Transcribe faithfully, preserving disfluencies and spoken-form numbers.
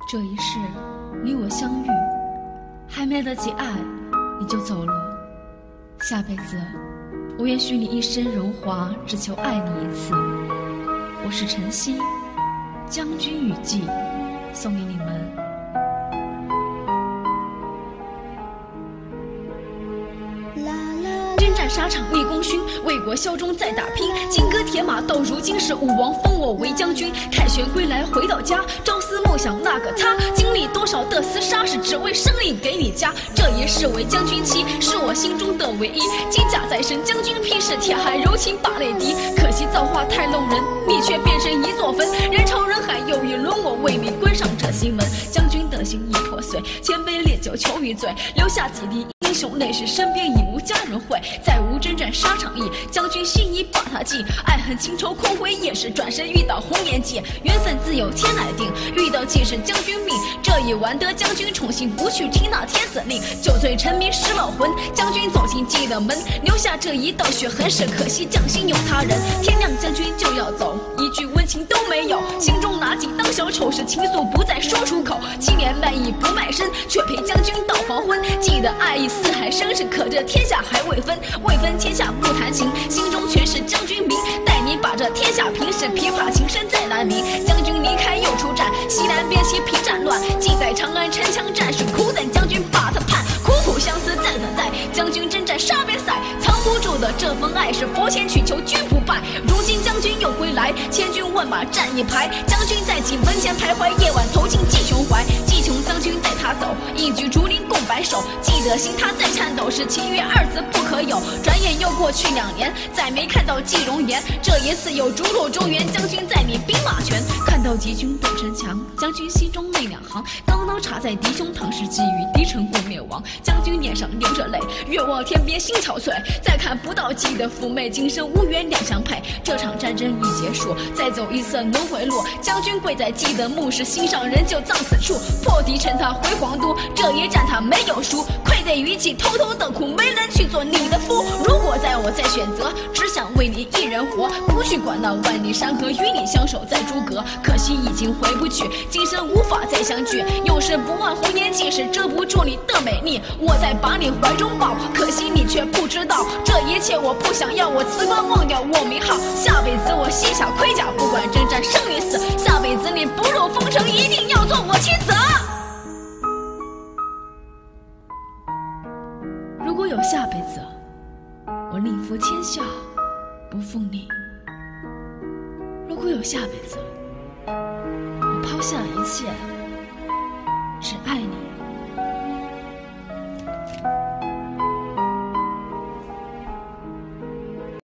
这一世你我相遇，还没来得及爱你就走了。下辈子我愿许你一生荣华，只求爱你一次。我是晨曦，将军雨季送给你们。征战沙场立功勋，为国效忠在打拼。金戈铁马到如今，是武王封我为将军。凯旋归来回到家，朝思暮想那个他，经历多少的厮杀，是只为胜利给你家。这一世为将军旗，是我心中的唯一。金甲在身，将军披是铁汉柔情把泪滴。可惜造化太弄人，你却变成一座坟。人潮人海又一轮，我为你关上这心门。将军的心已破碎，千杯烈酒求一醉，留下几滴英雄泪史，身边已无家人会。再无征战沙场意，将军心已把它记。爱恨情仇空回夜市，转身遇到红颜记。缘分自有天来定，遇到既是将军命。这一晚得将军宠幸，不去听那天子令。酒醉沉迷失了魂，将军走进记的门，留下这一道血痕，是可惜将心有他人。天亮将军就要走，一句温情都没有，心中拿紧当小丑，是情愫不再说出口。七年卖艺不卖身，却陪将军到黄昏。记得爱意四海深，是可这天下还未分。未分天下不谈情，心中全是将军名。待你把这天下平，是琵琶情深在南冥。将军离开又出战，西南边起平战乱。记在长安城墙战事，苦等将军把他判。苦苦相思在等待，将军征战沙边塞。藏不住的这份爱，是佛前去求君不败。如今将军又归来，千军万马站一排。将军在几门前徘徊，夜晚投进季琼怀。季琼将军带他走，一举竹林共白首。记得心他在颤抖，是情约二字不可有。转眼又过去两年，再没看到季容颜。这一次有逐鹿中原，将军在你兵马前。看到敌军动城墙，将军心中泪两行。刚刀插在敌胸膛，是寄予敌城过灭亡。将军脸上流着泪，月望天边心憔悴。再看不到季的妩媚，今生无缘两相配。这场战争已结束，再走一次轮回路。将军跪在季的墓室，心上人就葬此处。破敌趁他回皇都，这一战他没有输。愧对于己，偷偷的苦，没人去做你的夫。如果在我再选择，只想为你一人活，不去管那万里山河，与你相守在诸葛。可惜已经回不去，今生无法再相聚。永世不忘红颜记，是遮不住你的美丽。我在把你怀中抱，可惜你却不知道，这一切我不想要。我辞官忘掉我名号，下辈子我卸下盔甲，不管征战生与死。下辈子你不入风尘，一定要做我妻子。如果有下辈子，我另服天下，不负你。如果有下辈子，我抛下一切，只爱你。